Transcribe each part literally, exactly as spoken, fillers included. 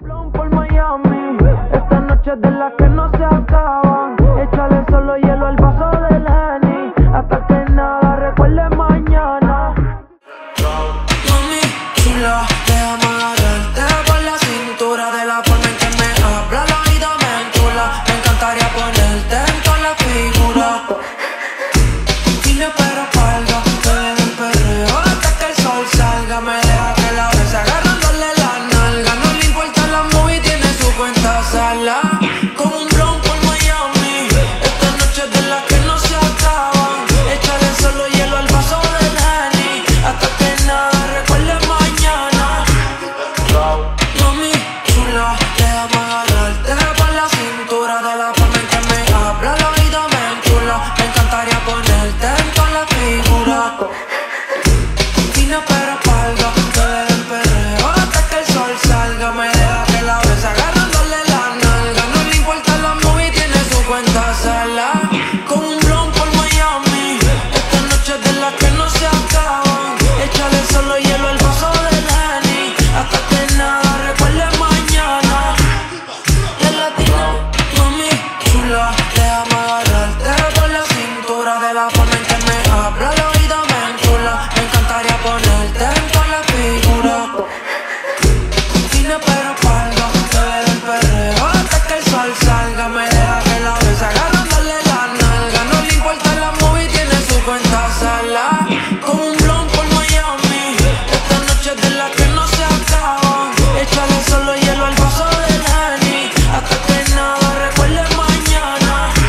Blon por Miami, esta noche es de las que no se acaban. Échale solo hielo al vaso del Henny, hasta que nada recuerde mañana. Mami chula, déjame agarrarte por la cintura. De la forma en que me habla, la vida me enchula. Me encantaría ponerte en toda la figura. Dime pero palga, que le den perreo hasta que el sol salga. Me deja que la besa agarrándole la nalga. No le importa la movie, tiene su cuenta sala. Con un blon por Miami, esta noche es de las que no se acaban. Échale solo hielo al vaso del Henny, hasta que nada recuerde mañana. Mami chula, déjame agarrarte por la cintura. De la forma en que me habla, la vida me enchula. Me encantaría ponerte en toda la figura. Fina pero palga, que le den perreo hasta que el sol salga. Me deja que la besa agarrándole la nalga. No le importa la movie, tiene su cuenta sala. Con un blon por Miami, esta noche es de las que no se acaban. Échale solo hielo al vaso del Henny, hasta que nada recuerde mañana. La latina, mami chula, déjame agarrarte por la cintura. De la forma en que me habla, la vida me enchula. Me encantaría ponerte en toda la figura. Fina pero palga, que le den perreo hasta que el sol salga. Me deja que la besa agarrándole la nalga. No le importa la movie, tiene su cuenta sala. Con un blon por Miami, esta noche es de las que no se acaban. Échale solo hielo al vaso del Henny, hasta que nada recuerde mañana.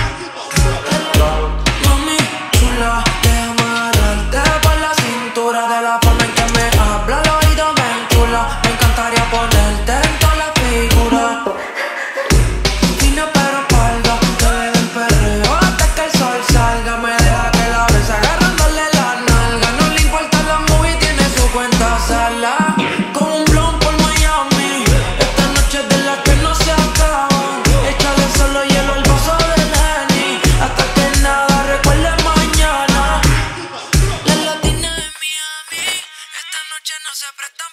Mami chula, déjame agarrarte por la cintura. De la forma en que me habla, la vida me enchula. Me encantaría ponerte en toda la figura. Fina pero palga, que le den perreo hasta que el sol salga. Me deja que la besa agarrándole la nalga. No le importa la movie, tiene su cuenta sala. Con un blon por Miami, esta noche es de las que no se acaban. Échale solo hielo al vaso del Henny, hasta que nada recuerde mañana. La latina de Miami, esta noche no se presta